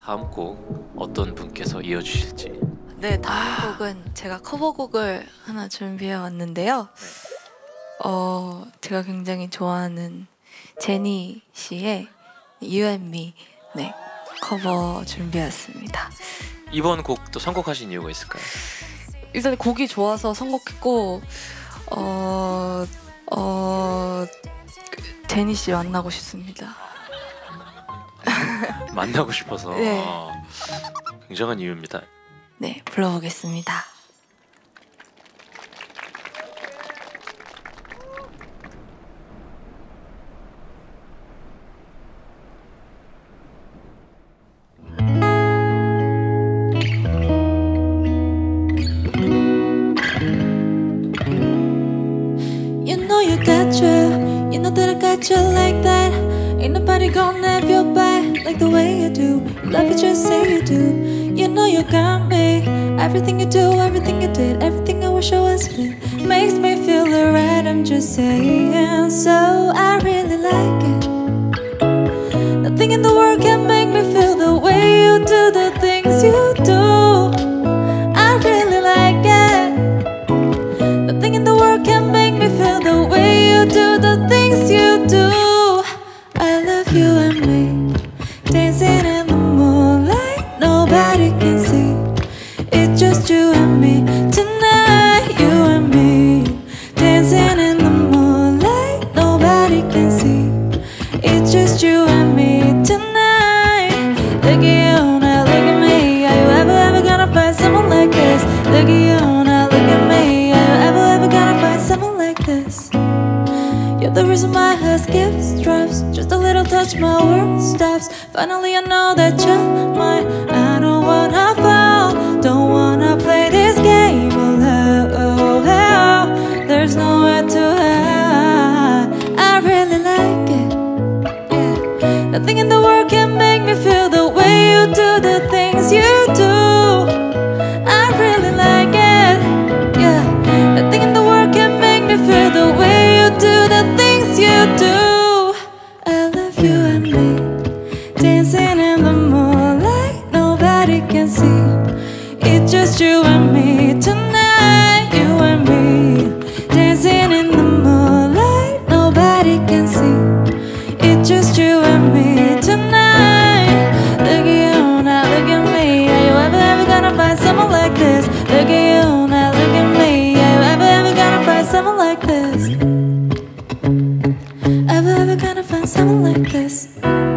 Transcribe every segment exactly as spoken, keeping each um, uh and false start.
다음 곡 어떤 분께서 이어주실지. 네, 다음 아. 곡은 제가 커버곡을 하나 준비해 왔는데요. 네. 어, 제가 굉장히 좋아하는 제니 씨의 You and Me 네, 커버 준비했습니다. 이번 곡도 선곡하신 이유가 있을까요? 일단 곡이 좋아서 선곡했고 어, 어, 제니 씨 만나고 싶습니다. 만나고 싶어서. 네. 아, 굉장한 이유입니다. 네, 불러보겠습니다. You know you got you, you know that I got you like that. Ain't nobody gonna have your back like the way you do. Love it, just say you do. You know you got me. Everything you do, everything you did, everything I wish I was with makes me feel alright. I'm just saying, so I really like it. Nothing in the world can make me feel the way you do the things you do. I really like it. Nothing in the world can make me feel the way you do the things you do. I love you and me, dancing in the moonlight, nobody can see. It's just you and me tonight, you and me, dancing in the moonlight, nobody can see. It's just you and me tonight. Look at you now, look at me. Are you ever, ever gonna find someone like this? Look at you now, look at me. Are you ever, ever gonna find someone like this? You're the reason my heart skips, drops. Just a little touch, my world stops. Finally I know that you're mine. I don't wanna fall, don't wanna play this game alone. There's nowhere to hide. I really like it. Yeah. Nothing in the world can make me feel the way you do the things you do. I really like it. Yeah. Nothing in the world can make me feel the way you do the things you do. I love you and me, dancing in the moonlight, nobody can see. It's just you and me tonight, you and me, dancing in the moonlight, nobody can see. It's just you and me tonight. Look at you now, look at me. Are you ever, ever gonna find someone like this? Look at you now, look at me. Are you ever, ever gonna find someone like this? Ever, ever gonna find someone like this?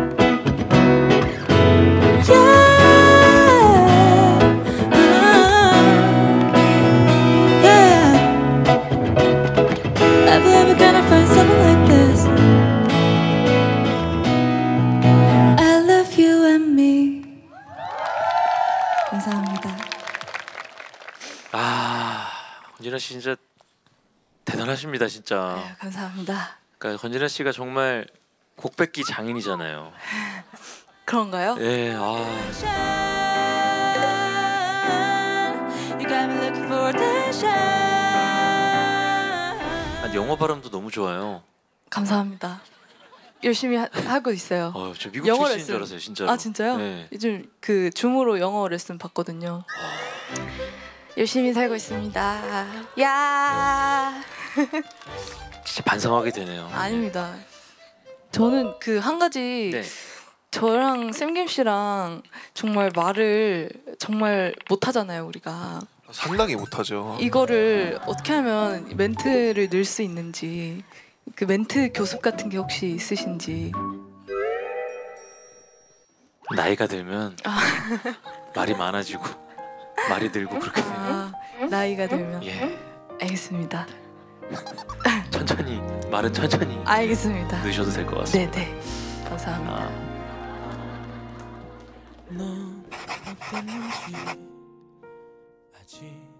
감사합니다. 아, 권진아 씨 진짜 대단하십니다, 진짜. 네, 감사합니다. 그러니까 권진아 씨가 정말 곡 뺏기 장인이잖아요. 그런가요? 예, 아. 아, 영어 발음도 너무 좋아요. 감사합니다. 열심히 하, 하고 있어요. 어, 저 미국 영어 출신인 레슨. 줄 알았어요, 진짜로. 아 진짜요? 네. 요즘 그 줌으로 영어 레슨 받거든요. 열심히 살고 있습니다. 야. 진짜 반성하게 되네요. 아닙니다. 저는 그 한 가지 네. 저랑 샘김 씨랑 정말 말을 정말 못 하잖아요, 우리가. 상당히 못하죠. 이거를 어떻게 하면 멘트를 늘 수 있는지, 그 멘트 교습 같은 게 혹시 있으신지. 나이가 들면 아. 말이 많아지고 말이 늘고 그렇게 돼요. 아, 나이가 들면. 예. 알겠습니다. 천천히 말은 천천히 알겠습니다. 넣으셔도 될 것 같습니다. 네네. 감사합니다. 아. 넌 어땠는지 아직